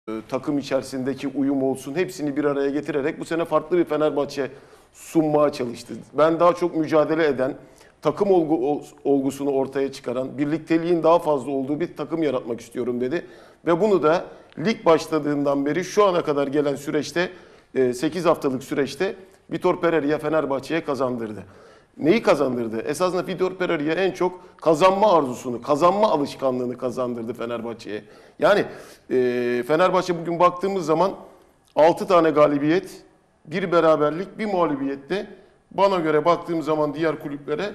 takım içerisindeki uyum olsun hepsini bir araya getirerek bu sene farklı bir Fenerbahçe sunmaya çalıştı. Ben daha çok mücadele eden, takım olgusunu ortaya çıkaran, birlikteliğin daha fazla olduğu bir takım yaratmak istiyorum dedi. Ve bunu da lig başladığından beri şu ana kadar gelen süreçte 8 haftalık süreçte Vitor Pereira Fenerbahçe'ye kazandırdı. Neyi kazandırdı? Esasında Vitor Pereira'ya en çok kazanma arzusunu, kazanma alışkanlığını kazandırdı Fenerbahçe'ye. Yani Fenerbahçe bugün baktığımız zaman 6 tane galibiyet, bir beraberlik, bir mağlubiyetle bana göre baktığım zaman diğer kulüplere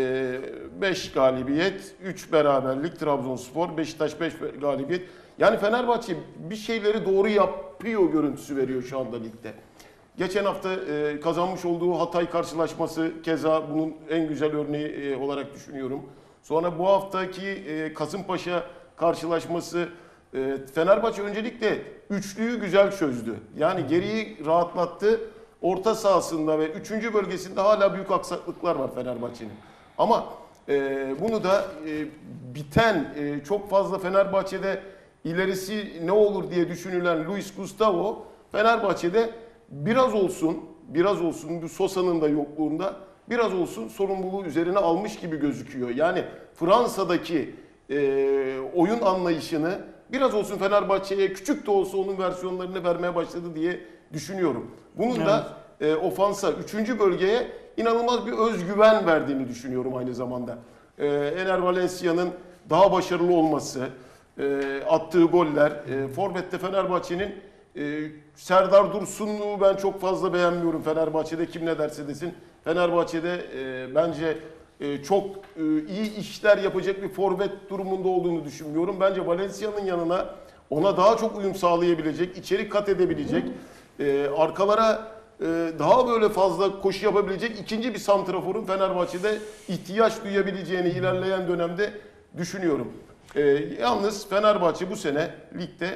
5 galibiyet, 3 beraberlik, Trabzonspor, Beşiktaş 5 galibiyet. Yani Fenerbahçe bir şeyleri doğru yapıyor görüntüsü veriyor şu anda ligde. Geçen hafta kazanmış olduğu Hatay karşılaşması keza bunun en güzel örneği olarak düşünüyorum. Sonra bu haftaki Kasımpaşa karşılaşması Fenerbahçe öncelikle üçlüyü güzel çözdü. Yani geriyi rahatlattı. Orta sahasında ve 3. bölgesinde hala büyük aksaklıklar var Fenerbahçe'nin. Ama bunu da biten çok fazla Fenerbahçe'de ilerisi ne olur diye düşünülen Luis Gustavo Fenerbahçe'de biraz olsun bu Sosa'nın da yokluğunda biraz olsun sorumluluğu üzerine almış gibi gözüküyor. Yani Fransa'daki oyun anlayışını biraz olsun Fenerbahçe'ye küçük de olsa onun versiyonlarını vermeye başladı diye düşünüyorum. Bunun da ofansa 3. bölgeye inanılmaz bir özgüven verdiğini düşünüyorum aynı zamanda. Ener Valencia'nın daha başarılı olması, attığı goller, forvette Fenerbahçe'nin Serdar Dursun'u ben çok fazla beğenmiyorum Fenerbahçe'de kim ne derse desin. Fenerbahçe'de bence çok iyi işler yapacak bir forvet durumunda olduğunu düşünmüyorum. Bence Valencia'nın yanına ona daha çok uyum sağlayabilecek, içeri kat edebilecek, arkalara daha böyle fazla koşu yapabilecek ikinci bir santraforun Fenerbahçe'de ihtiyaç duyabileceğini ilerleyen dönemde düşünüyorum. Yalnız Fenerbahçe bu sene ligde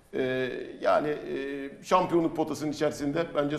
şampiyonluk potasının içerisinde bence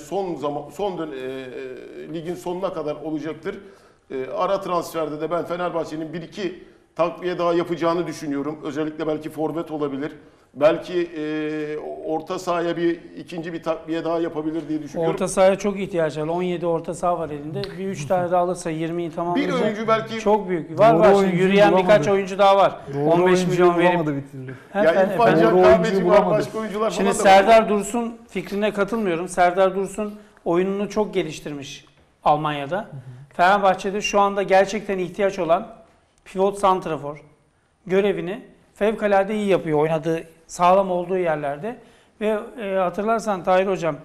ligin sonuna kadar olacaktır. Ara transferde de ben Fenerbahçe'nin 1-2 takviye daha yapacağını düşünüyorum. Özellikle belki forvet olabilir. Belki orta sahaya ikinci bir takviye daha yapabilir diye düşünüyorum. Orta sahaya çok ihtiyaç var. 17 orta saha var elinde. Bir 3 tane daha alırsa 20'yi tamamlayacak. Bir oyuncu belki çok büyük. Var şimdi yürüyen bulamadı. Birkaç oyuncu daha var. Doğru 15 milyon verip. Ya İrfan Can Kahveci var, başka oyuncular Şimdi falan da Serdar Dursun fikrine katılmıyorum. Serdar Dursun oyununu çok geliştirmiş Almanya'da. Fenerbahçe'de şu anda gerçekten ihtiyaç olan pivot santrafor görevini fevkalade iyi yapıyor oynadığı sağlam olduğu yerlerde. Ve hatırlarsan Tahir Hocam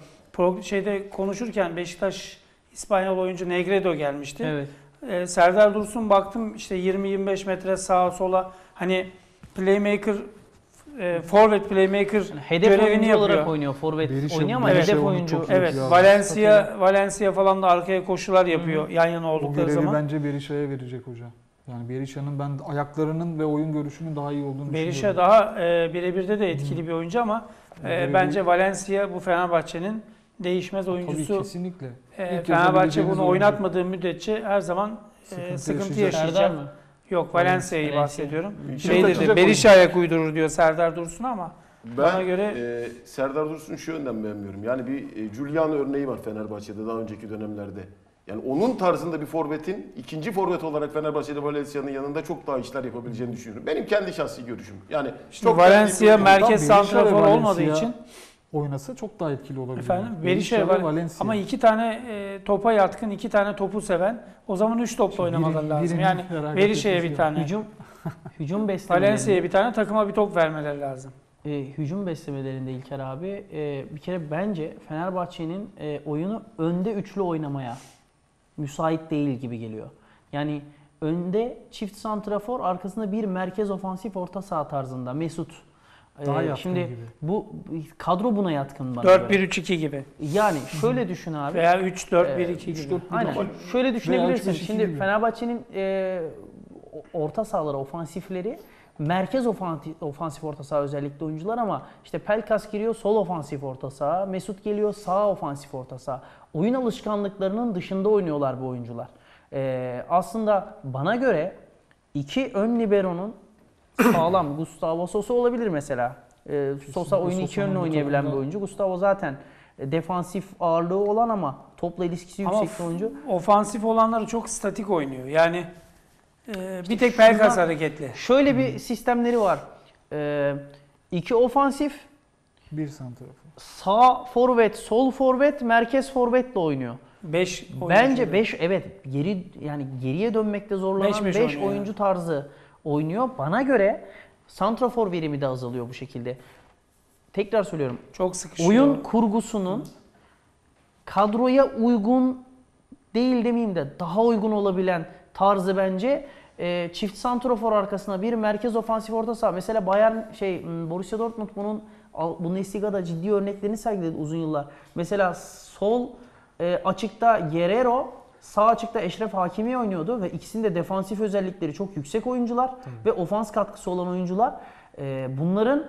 konuşurken Beşiktaş İspanyol oyuncu Negredo gelmişti. Evet. Serdar Dursun baktım işte 20-25 metre sağa sola hani playmaker forvet playmaker yani hedef görevini oyuncu yapıyor. olarak oynuyor. Forvet oynuyor ama evet, hedef oyuncu. Evet. Valencia falan da arkaya koşular yapıyor yan yana oldukları zaman. O görevi bence Berisha'ya verecek hoca. Yani Berisha'nın ben ayaklarının ve oyun görüşünün daha iyi olduğunu Berisha düşünüyorum. daha birebir de etkili bir oyuncu ama bence Valencia bu Fenerbahçe'nin değişmez oyuncusu. Tabii kesinlikle. Fenerbahçe bunu oynatmadığı müddetçe her zaman sıkıntı yaşayacak. Serdar mı? Yok Valencia'yı bahsediyorum. Kaçacak Berisha ayak uydurur diyor Serdar Dursun ama bana ben göre Serdar Dursun'u şu yönden beğenmiyorum. Yani bir Giuliano örneği var Fenerbahçe'de daha önceki dönemlerde. Yani onun tarzında bir forvetin ikinci forvet olarak Fenerbahçe'de Valencia'nın yanında çok daha işler yapabileceğini düşünüyorum. Benim kendi şahsi görüşüm. Yani çok Valencia merkez santrafor olmadığı için oynasa çok daha etkili olabilir. Efendim Berisha Valencia. ama 2 tane topa yatkın, 2 tane topu seven. O zaman 3 topla oynamaları lazım. Yani Berisha'ya bir tane, hücum beslemelerinde, Valencia'ya bir tane, takıma bir top vermeleri lazım. Hücum beslemelerinde İlker abi bir kere bence Fenerbahçe'nin oyunu önde üçlü oynamaya müsait değil gibi geliyor. Yani önde çift santrafor, arkasında bir merkez ofansif orta saha tarzında Mesut. Şimdi gibi. Bu kadro buna yatkın bana 4-1-3-2 gibi. Yani şöyle düşün abi. Veya 3-4-1-2 gibi. Aynen. Şöyle düşünebilirsin. Şimdi Fenerbahçe'nin orta sahaları, ofansifleri merkez ofansif orta saha özellikle oyuncular ama işte Pelkas giriyor sol ofansif orta saha, Mesut geliyor sağ ofansif orta saha. Oyun alışkanlıklarının dışında oynuyorlar bu oyuncular. Aslında bana göre iki ön libero'nun sağlam Gustavo Sosa olabilir mesela. Kesinlikle Sosa oyunu iki yönlü Sosa'nın bu oynayabilen bir takımda- oyuncu. Gustavo zaten defansif ağırlığı olan ama topla ilişkisi Ama yüksek bir oyuncu. ofansif olanları çok statik oynuyor. Yani bir tek Pelkas şuradan- hareketli. Şöyle bir sistemleri var. 2 ofansif, Bir santrafor. sağ forvet, sol forvet, merkez forvetle oynuyor. 5 Bence 5 evet geriye dönmekte zorlanan 5-5 5 oynuyor oyuncu tarzı oynuyor. Bana göre santrafor verimi de azalıyor bu şekilde. Tekrar söylüyorum. çok sıkışıyor. Oyun kurgusunun kadroya uygun değil demeyeyim de daha uygun olabilen tarzı bence çift santrafor arkasına bir merkez ofansif orta saha. Mesela Borussia Dortmund bunun Bundesliga'da ciddi örneklerini sergiledi uzun yıllar. Mesela sol açıkta Guerrero, sağ açıkta Eşref Hakimi oynuyordu ve ikisinin de defansif özellikleri çok yüksek oyuncular ve ofans katkısı olan oyuncular. Bunların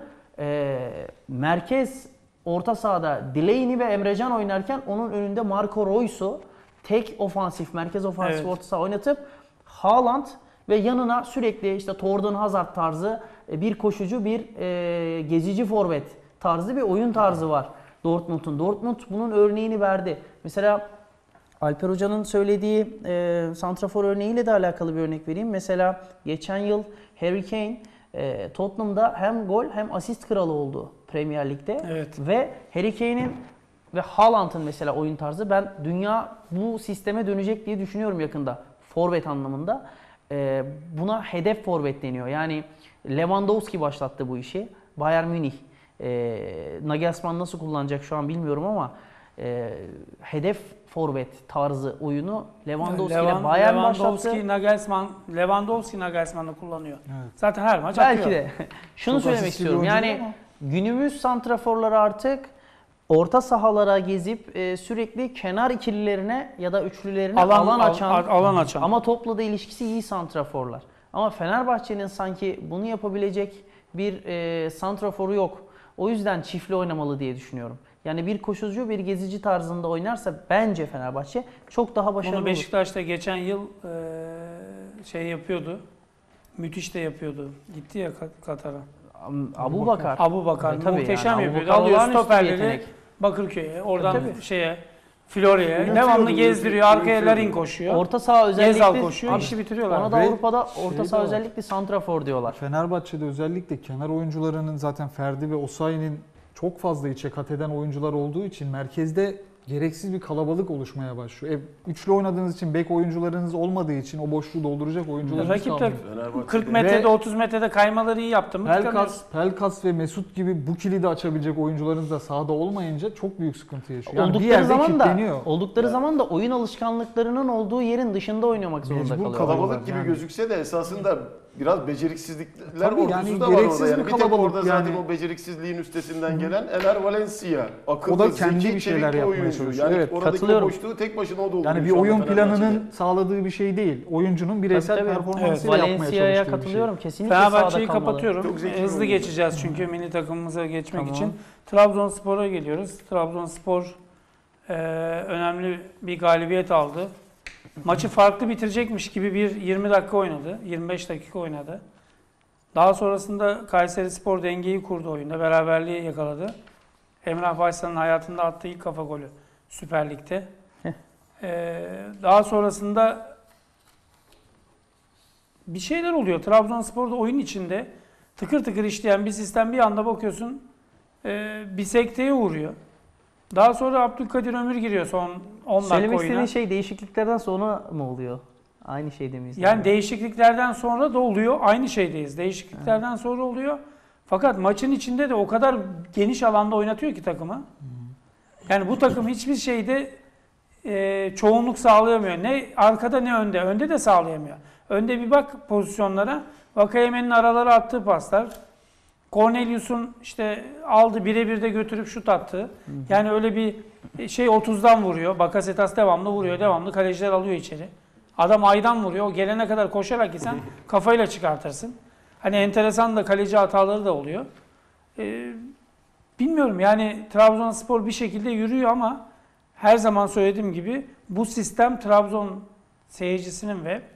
merkez orta sahada Delaney ve Emrecan oynarken onun önünde Marco Reus'u tek ofansif, merkez ofansif Evet. orta saha oynatıp Haaland ve yanına sürekli işte Torgan Hazard tarzı bir koşucu, bir gezici forvet tarzı bir oyun tarzı var Dortmund'un. Dortmund bunun örneğini verdi. Mesela Alper Hoca'nın söylediği santrafor örneğiyle de alakalı bir örnek vereyim. Mesela geçen yıl Harry Kane Tottenham'da hem gol hem asist kralı oldu Premier Lig'de. Evet. Ve Harry Kane'in ve Haaland'ın mesela oyun tarzı, ben dünya bu sisteme dönecek diye düşünüyorum yakında. Forvet anlamında. Buna hedef forvet deniyor. Yani Lewandowski başlattı bu işi. Bayern Münih. Nagelsmann nasıl kullanacak şu an bilmiyorum ama hedef forvet tarzı oyunu Lewandowski ile Bayern başlattı. Lewandowski Nagelsmann'ı kullanıyor. Evet. Zaten her maç Belki atıyor. de. Şunu Çok söylemek asistli bir istiyorum. oyuncu Yani ama. günümüz santraforları artık orta sahalara gezip sürekli kenar ikililerine ya da üçlülerine alan açan ama topla da ilişkisi iyi santraforlar. Ama Fenerbahçe'nin sanki bunu yapabilecek bir santraforu yok. O yüzden çiftli oynamalı diye düşünüyorum. Yani bir koşucu, bir gezici tarzında oynarsa bence Fenerbahçe çok daha başarılı Bunu olur. Beşiktaş'ta geçen yıl yapıyordu. Müthiş de yapıyordu. Gitti ya Katar'a. Abubakar. Abubakar Tabii muhteşem yani, yapıyordu. Abubakar Alıyor olağanüstü bir stoperleri yetenek. Bakırköy'e, oradan Tabii. Florya'ya Yönetiyordu, devamlı gezdiriyor. Arkaya yönetiyordu. Larin koşuyor. Orta saha özellikle Gezal koşuyor, Abi, işi bitiriyorlar. ona da Ve Avrupa'da orta şey saha de var. özellikle santrafor diyorlar. Fenerbahçe'de özellikle kenar oyuncularının zaten Ferdi ve Osayi'nin çok fazla içe kat eden oyuncular olduğu için merkezde gereksiz bir kalabalık oluşmaya başlıyor. Üçlü oynadığınız için bek oyuncularınız olmadığı için o boşluğu dolduracak oyuncularınız Rakip de kalmıyor. Fenerbahçe'de 40 metrede, Ve 30 metrede kaymaları iyi yaptı mı tıkanıyorsun. Pelkas ve Mesut gibi bu kilidi açabilecek oyuncularınız da sahada olmayınca çok büyük sıkıntı yaşıyor. Yani bir Oldukları yerde zaman da oyun alışkanlıklarının olduğu yerin dışında oynamak zorunda Mecbur kalıyor. Kalabalık gibi Yani. gözükse de esasında biraz beceriksizlikler Tabii ordusu yani da var gereksiz orada. Yani bir bir tek kalabalık orada zaten yani. o beceriksizliğin üstesinden gelen Ener Valencia. Akıllı, O da kendi zeki, bir şeyler çevik bir yapmaya oyuncu. çalışıyor. Yani Evet, oradaki katılıyorum. o boşluğu tek başına o dolduruyor. Yani bir şu anda oyun Fenerbahçe'de. planının sağladığı bir şey değil. Oyuncunun bireysel Tabii, tabii. performansıyla yapmaya Valencia'ya çalıştığı bir şey. katılıyorum. Kesinlikle Fenerbahçe'yi sahada kalmalı. kapatıyorum. Çok zeki bir Hızlı oyuncu. geçeceğiz çünkü milli takımımıza geçmek Tamam. için. Trabzonspor'a geliyoruz. Trabzonspor önemli bir galibiyet aldı. Maçı farklı bitirecekmiş gibi bir 20 dakika oynadı. 25 dakika oynadı. Daha sonrasında Kayserispor dengeyi kurdu oyunda. Beraberliği yakaladı. Emrah Baysal'ın hayatında attığı ilk kafa golü Süper Lig'de. Daha sonrasında bir şeyler oluyor. Trabzonspor'da oyun içinde tıkır tıkır işleyen bir sistem, bir anda bakıyorsun bir sekteye uğruyor. Daha sonra Abdülkadir Ömür giriyor son 10 dakika Söylemek oyuna. istediğin şey değişikliklerden sonra mı oluyor? Aynı şeyde miyiz? Yani değişikliklerden sonra da oluyor. Aynı şeydeyiz. Değişikliklerden sonra oluyor. Fakat maçın içinde de o kadar geniş alanda oynatıyor ki takımı. Yani bu takım hiçbir şeyde çoğunluk sağlayamıyor. Ne arkada ne önde. Önde de sağlayamıyor. Önde bir bak pozisyonlara. Vakayemen'in aralara attığı paslar. Cornelius'un işte aldı birebir de götürüp şut attı. Yani öyle bir 30'dan vuruyor. Bakasetas devamlı vuruyor. Devamlı kaleciler alıyor içeri. Adam aydan vuruyor. O gelene kadar koşarak gitsen kafayla çıkartırsın. Hani enteresan da kaleci hataları da oluyor. Bilmiyorum yani Trabzonspor bir şekilde yürüyor ama her zaman söylediğim gibi bu sistem Trabzon seyircisinin ve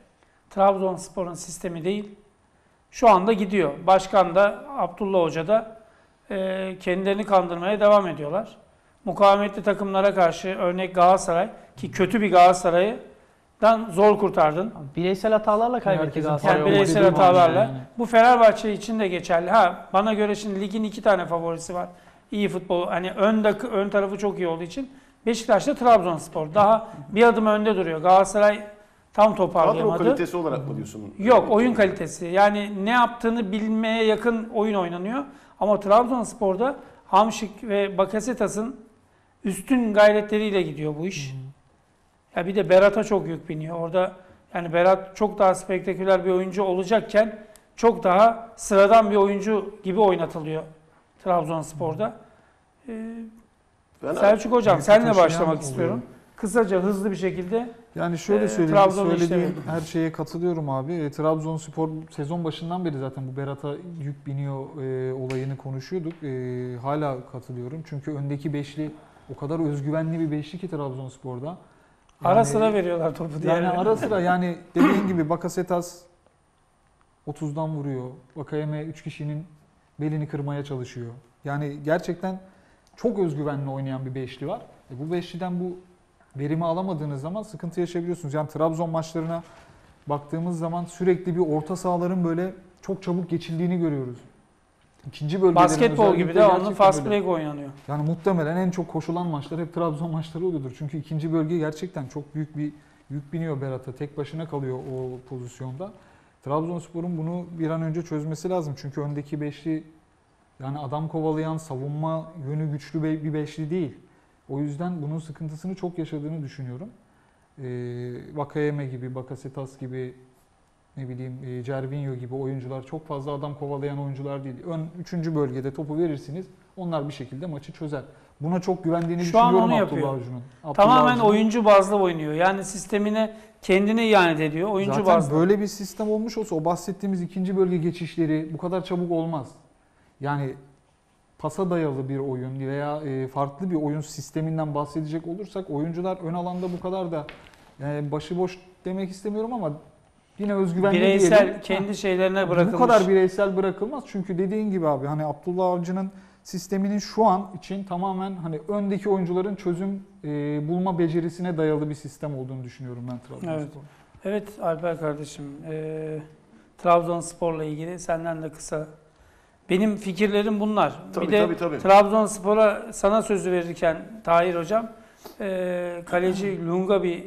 Trabzonspor'un sistemi değil. Şu anda gidiyor. Başkan da Abdullah Hoca da kendilerini kandırmaya devam ediyorlar. Mukavemetli takımlara karşı örnek Galatasaray ki kötü bir Galatasaray'dan zor kurtardın. Bireysel hatalarla kaybetti Herkesin Galatasaray. Yani Orada bireysel bir durum var hatalarla. yani. Bu Fenerbahçe için de geçerli. Bana göre şimdi ligin 2 tane favorisi var. İyi futbol. Hani ön tarafı çok iyi olduğu için Beşiktaş'ta Trabzonspor. Daha bir adım önde duruyor. Galatasaray tam Kadro toparlayamadı. kalitesi olarak mı diyorsun? Yok, oyun kalitesi. Yani ne yaptığını bilmeye yakın oyun oynanıyor. Ama Trabzonspor'da Hamşik ve Bakasetas'ın üstün gayretleriyle gidiyor bu iş. Ya bir de Berat'a çok yük biniyor. Orada yani Berat çok daha spektaküler bir oyuncu olacakken çok daha sıradan bir oyuncu gibi oynatılıyor Trabzonspor'da. Selçuk Hocam Yükü senle taşıyan başlamak oluyor. istiyorum. Kısaca hızlı bir şekilde Yani şöyle söyleyeyim, Trabzon'un söylediğin işlevi. her şeye katılıyorum abi. Trabzonspor sezon başından beri zaten bu Berat'a yük biniyor olayını konuşuyorduk. Hala katılıyorum. Çünkü öndeki beşli o kadar özgüvenli bir beşli ki Trabzonspor'da. ara sıra veriyorlar topu diye. Yani ara sıra yani dediğin gibi Bakasetas 30'dan vuruyor. Vakayeme 3 kişinin belini kırmaya çalışıyor. Yani gerçekten çok özgüvenli oynayan bir beşli var. Bu beşliden bu verimi alamadığınız zaman sıkıntı yaşayabiliyorsunuz. Yani Trabzon maçlarına baktığımız zaman sürekli bir orta sahaların böyle çok çabuk geçildiğini görüyoruz. İkinci bölgelerin Basketbol gibi özellikle de onun gerçekten fast böyle. break oynanıyor. Yani muhtemelen en çok koşulan maçlar hep Trabzon maçları oluyordur. Çünkü ikinci bölge gerçekten çok büyük bir yük biniyor Berat'a. Tek başına kalıyor o pozisyonda. Trabzonspor'un bunu bir an önce çözmesi lazım. Çünkü öndeki beşli yani adam kovalayan, savunma yönü güçlü bir beşli değil. O yüzden bunun sıkıntısını çok yaşadığını düşünüyorum. Vakayeme gibi, Bakasetas gibi, ne bileyim Cervinho gibi oyuncular çok fazla adam kovalayan oyuncular değil. Üçüncü bölgede topu verirsiniz, onlar bir şekilde maçı çözer. Buna çok güvendiğini Şu an düşünüyorum onu Abdullah yapıyor. Avcı'nın. Tamamen oyuncu bazlı oynuyor. Yani sistemine kendini ihanet ediyor. Oyuncu Zaten bazlı. böyle bir sistem olmuş olsa o bahsettiğimiz ikinci bölge geçişleri bu kadar çabuk olmaz. Yani pasa dayalı bir oyun veya farklı bir oyun sisteminden bahsedecek olursak oyuncular ön alanda bu kadar da başıboş demek istemiyorum ama yine özgüvenli Bireysel diyelim. kendi şeylerine bırakılmış. Bu kadar bireysel bırakılmaz çünkü dediğin gibi abi hani Abdullah Avcı'nın sisteminin şu an için tamamen hani öndeki oyuncuların çözüm bulma becerisine dayalı bir sistem olduğunu düşünüyorum ben Trabzonspor. Evet Alper kardeşim, Trabzonspor'la ilgili senden de kısa. Benim fikirlerim bunlar. Tabii, bir de tabii. Trabzonspor'a sana sözü verirken Tahir Hocam, kaleci Lunga bir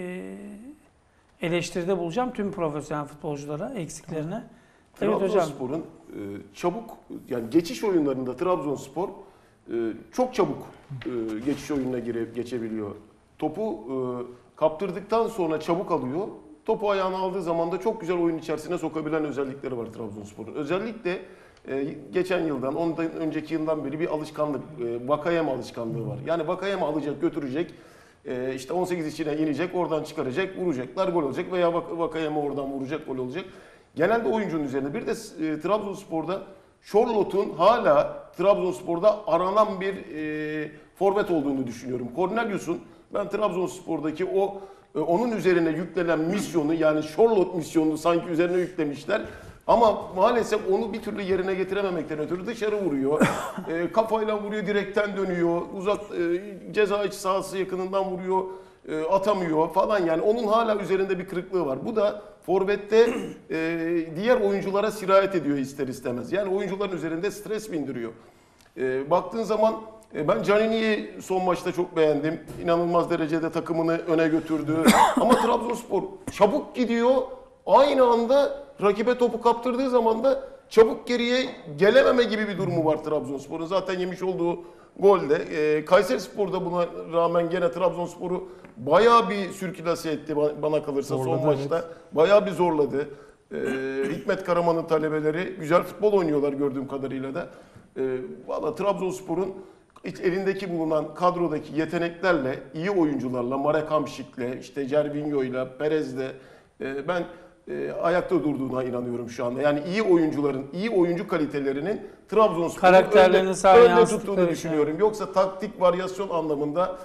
eleştiride bulacağım tüm profesyonel futbolculara eksiklerine. Evet hocam. Trabzonspor'un çabuk yani geçiş oyunlarında Trabzonspor çok çabuk geçiş oyununa geçebiliyor. Topu kaptırdıktan sonra çabuk alıyor. Topu ayağına aldığı zaman da çok güzel oyun içerisine sokabilen özellikleri var Trabzonspor'un. Özellikle geçen yıldan, ondan önceki yıldan beri bir alışkanlık, Vakayeme alışkanlığı var. Yani Vakayeme alacak, götürecek, işte 18 içine inecek, oradan çıkaracak, vuracaklar, gol olacak veya Vakayeme oradan vuracak, gol olacak. Genelde oyuncunun üzerine. Bir de Trabzonspor'da Charlotte'un hala Trabzonspor'da aranan bir forvet olduğunu düşünüyorum. Cornelius'un ben Trabzonspor'daki onun üzerine yüklenen misyonu yani Charlotte misyonunu sanki üzerine yüklemişler. Ama maalesef onu bir türlü yerine getirememekten ötürü dışarı vuruyor. Kafayla vuruyor, direkten dönüyor. Uzak ceza içi sahası yakınından vuruyor, atamıyor falan. Yani onun hala üzerinde bir kırıklığı var. Bu da forvette diğer oyunculara sirayet ediyor ister istemez. Yani oyuncuların üzerinde stres bindiriyor. Baktığın zaman ben Canini'yi son maçta çok beğendim. İnanılmaz derecede takımını öne götürdü. Ama Trabzonspor çabuk gidiyor. Aynı anda rakibe topu kaptırdığı zaman da çabuk geriye gelememe gibi bir durumu var Trabzonspor'un. Zaten yemiş olduğu golde. Kayserispor buna rağmen gene Trabzonspor'u bayağı bir sürkülase etti bana kalırsa Zorladı, son maçta. evet. Bayağı bir zorladı. Hikmet Karaman'ın talebeleri güzel futbol oynuyorlar gördüğüm kadarıyla da. Valla Trabzonspor'un elindeki bulunan kadrodaki yeteneklerle, iyi oyuncularla, Marek Hamšík'le, işte Cervinho'yla, Perez'le ben ayakta durduğuna inanıyorum şu anda. Yani iyi oyuncuların, iyi oyuncu kalitelerinin Trabzonspor'un Karakterlerini sahaya önde yansıttıkları tuttuğunu için. düşünüyorum. Yoksa taktik varyasyon anlamında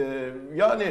yani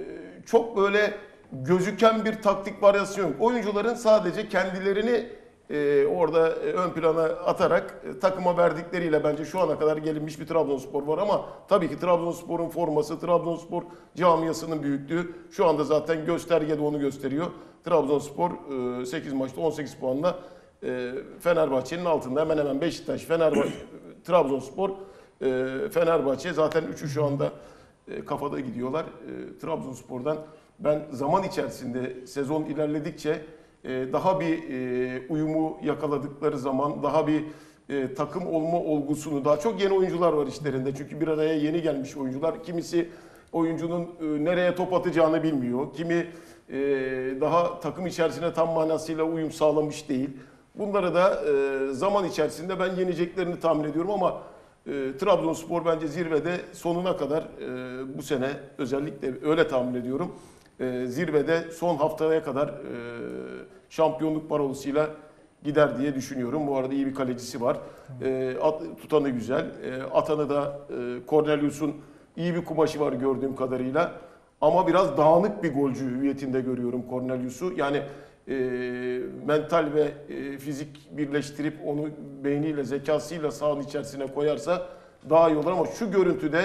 çok böyle gözüken bir taktik varyasyon yok. Oyuncuların sadece kendilerini orada ön plana atarak takıma verdikleriyle bence şu ana kadar gelinmiş bir Trabzonspor var ama tabii ki Trabzonspor'un forması, Trabzonspor camiasının büyüklüğü şu anda zaten göstergede onu gösteriyor. Trabzonspor 8 maçta 18 puanla Fenerbahçe'nin altında, hemen hemen Beşiktaş, Fenerbahçe, Trabzonspor, Fenerbahçe zaten üçü şu anda kafada gidiyorlar. Trabzonspor'dan ben zaman içerisinde sezon ilerledikçe daha bir uyumu yakaladıkları zaman, daha bir takım olma olgusunu, daha çok yeni oyuncular var işlerinde. Çünkü bir araya yeni gelmiş oyuncular. Kimisi oyuncunun nereye top atacağını bilmiyor. Kimi daha takım içerisine tam manasıyla uyum sağlamış değil. Bunları da zaman içerisinde ben yeneceklerini tahmin ediyorum ama Trabzonspor bence zirvede sonuna kadar bu sene özellikle öyle tahmin ediyorum. Zirvede son haftaya kadar şampiyonluk parolasıyla gider diye düşünüyorum. Bu arada iyi bir kalecisi var. Tutanı güzel. Atanı da Cornelius'un iyi bir kumaşı var gördüğüm kadarıyla. Ama biraz dağınık bir golcü hüviyetinde görüyorum Cornelius'u. Yani mental ve fizik birleştirip onu beyniyle, zekasıyla sahanın içerisine koyarsa daha iyi olur ama şu görüntüde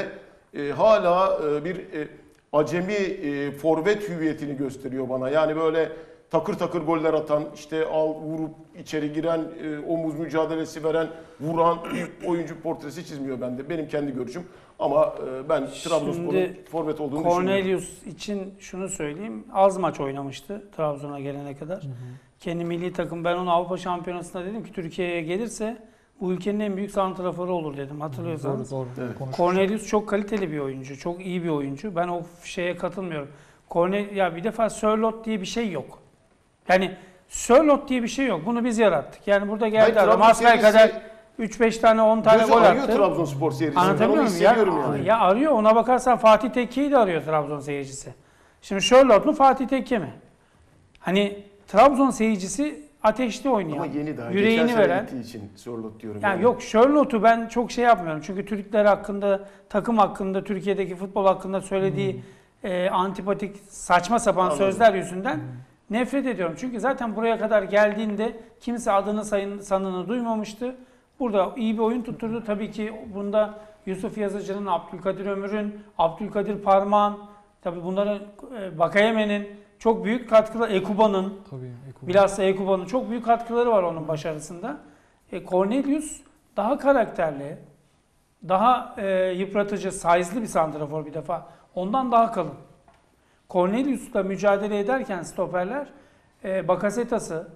hala bir acemi forvet hüviyetini gösteriyor bana. Yani böyle takır takır goller atan, işte vurup içeri giren, omuz mücadelesi veren, vuran bir oyuncu portresi çizmiyor bende. Benim kendi görüşüm. Ama ben Trabzonspor'un forvet olduğunu düşünüyorum. Cornelius için şunu söyleyeyim. Az maç oynamıştı Trabzon'a gelene kadar. Kendi milli takım, ben onu Avrupa Şampiyonası'nda dedim ki Türkiye'ye gelirse bu ülkenin en büyük santraforu olur dedim. Hatırlıyorsanız. Doğru. Evet. Cornelius çok kaliteli bir oyuncu. Çok iyi bir oyuncu. Ben o şeye katılmıyorum. Ya bir defa Sörloth diye bir şey yok. Yani Sörloth diye bir şey yok. Bunu biz yarattık. Yani burada geldi adam asfaya kadar 3-5 tane 10 tane gözü gol arıyor attı. Trabzonspor seyircisi. Anlatabiliyor muyum? Yani. Ya arıyor. Ona bakarsan Fatih Tekke'yi de arıyor Trabzon seyircisi. Şimdi Sörloth mu Fatih Tekke mi? Hani Trabzon seyircisi ateşli oynuyor. Ama yeni daha. Yüreğini Geçen sene veren. gittiği için Sörloth diyorum. Yani yok, Sörloth'u ben çok şey yapmıyorum. Çünkü Türkler hakkında, takım hakkında, Türkiye'deki futbol hakkında söylediği antipatik, saçma sapan Anladım. sözler yüzünden nefret ediyorum. Çünkü zaten buraya kadar geldiğinde kimse adını sanını duymamıştı. Burada iyi bir oyun tutturdu. Tabii ki bunda Yusuf Yazıcı'nın, Abdülkadir Ömür'ün, Abdülkadir Parmağan, tabii bunların Bakayeme'nin çok büyük katkıları, Ekuba'nın, bilhassa Ekuba'nın çok büyük katkıları var onun başarısında. Cornelius daha karakterli, daha yıpratıcı, size'lı bir santrafor bir defa. Ondan daha kalın. Cornelius'la mücadele ederken stoperler Bakasetas'ı,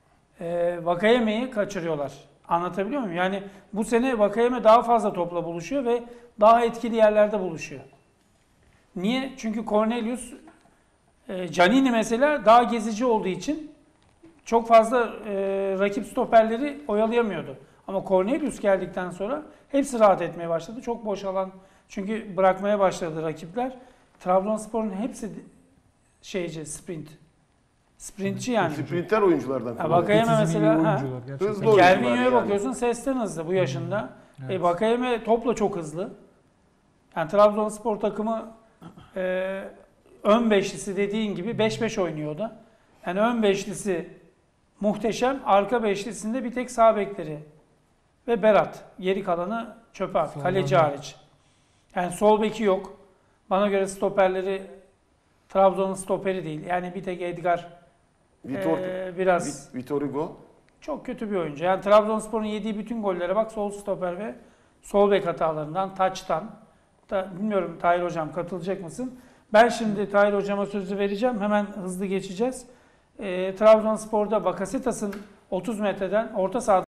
Vakayeme'yi kaçırıyorlar. Anlatabiliyor muyum? Yani bu sene Vakayeme daha fazla topla buluşuyor ve daha etkili yerlerde buluşuyor. Niye? Çünkü Cornelius, Canini mesela daha gezici olduğu için çok fazla rakip stoperleri oyalayamıyordu. Ama Cornelius geldikten sonra hepsi rahat etmeye başladı. Çok boş alan, çünkü bırakmaya başladı rakipler. Trabzonspor'un hepsi sprintçi yani. Sprinter oyunculardan. Ya Vakayeme mesela, hızlı oyuncular Gervinho'ya yani. bakıyorsun, sesten hızlı bu yaşında. Evet. Vakayeme topla çok hızlı. Yani Trabzonspor takımı ön beşlisi dediğin gibi 5-5 oynuyor da. Yani ön beşlisi muhteşem, arka beşlisinde bir tek sağ bekleri ve Berat. Geri kalanı çöpe at, kaleci hariç. Yani sol beki yok. Bana göre stoperleri Trabzon'un stoperi değil. Yani bir tek Edgar biraz Vitor Hugo. çok kötü bir oyuncu. Yani Trabzonspor'un yediği bütün gollere bak, sol stoper ve sol bek hatalarından, taçtan. Bilmiyorum Tahir Hocam katılacak mısın? Ben şimdi Tahir Hocam'a sözü vereceğim. Hemen hızlı geçeceğiz. Trabzonspor'da Bakasetas'ın 30 metreden orta saha